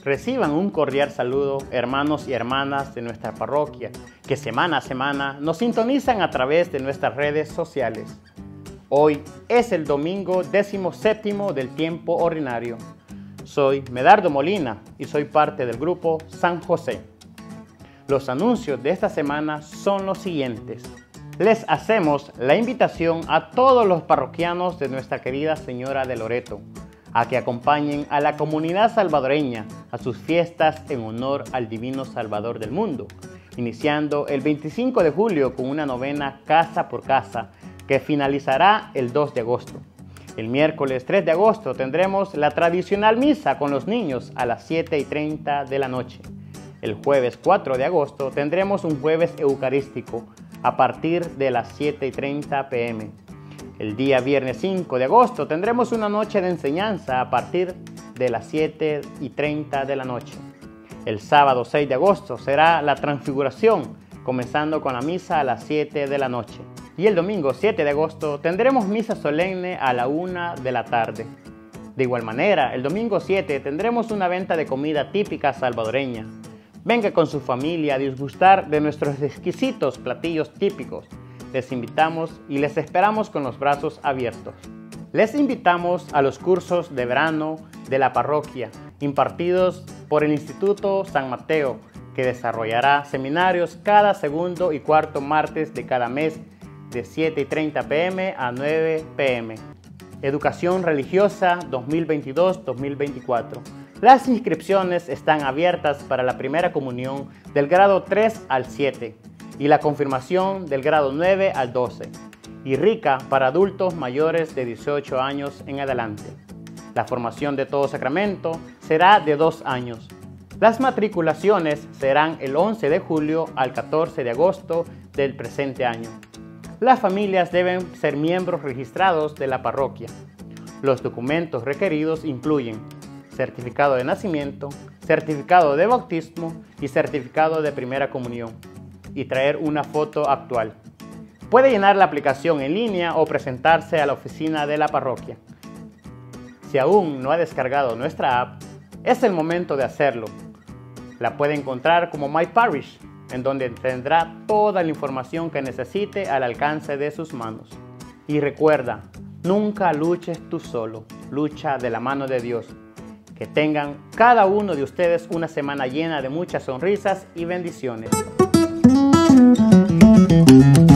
Reciban un cordial saludo, hermanos y hermanas de nuestra parroquia, que semana a semana nos sintonizan a través de nuestras redes sociales. Hoy es el domingo 17º del tiempo ordinario. Soy Medardo Molina y soy parte del grupo San José. Los anuncios de esta semana son los siguientes. Les hacemos la invitación a todos los parroquianos de Nuestra Querida Señora de Loreto a que acompañen a la comunidad salvadoreña a sus fiestas en honor al Divino Salvador del mundo, iniciando el 25 de julio con una novena casa por casa que finalizará el 2 de agosto. El miércoles 3 de agosto tendremos la tradicional misa con los niños a las 7:30 de la noche. El jueves 4 de agosto tendremos un jueves eucarístico a partir de las 7:30 p.m. El día viernes 5 de agosto tendremos una noche de enseñanza a partir de las 7:30 de la noche. El sábado 6 de agosto será la transfiguración, comenzando con la misa a las 7 de la noche. Y el domingo 7 de agosto tendremos misa solemne a la 1 de la tarde. De igual manera, el domingo 7 tendremos una venta de comida típica salvadoreña. Venga con su familia a disgustar de nuestros exquisitos platillos típicos. Les invitamos y les esperamos con los brazos abiertos. Les invitamos a los cursos de verano de la parroquia, impartidos por el Instituto San Mateo, que desarrollará seminarios cada segundo y cuarto martes de cada mes, de 7:30 p.m. a 9 p.m. Educación Religiosa 2022-2024. Las inscripciones están abiertas para la primera comunión del grado 3 al 7 y la confirmación del grado 9 al 12, y RICA para adultos mayores de 18 años en adelante. La formación de todo sacramento será de 2 años. Las matriculaciones serán el 11 de julio al 14 de agosto del presente año. Las familias deben ser miembros registrados de la parroquia. Los documentos requeridos incluyen certificado de nacimiento, certificado de bautismo y certificado de primera comunión, y traer una foto actual. Puede llenar la aplicación en línea o presentarse a la oficina de la parroquia. Si aún no ha descargado nuestra app, es el momento de hacerlo. La puede encontrar como My Parish, en donde tendrá toda la información que necesite al alcance de sus manos. Y recuerda, nunca luches tú solo, lucha de la mano de Dios. Que tengan cada uno de ustedes una semana llena de muchas sonrisas y bendiciones.